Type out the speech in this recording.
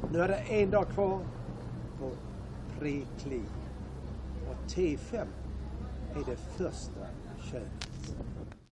Nu är det en dag kvar på PREKLIN. Och T5 är det första könet.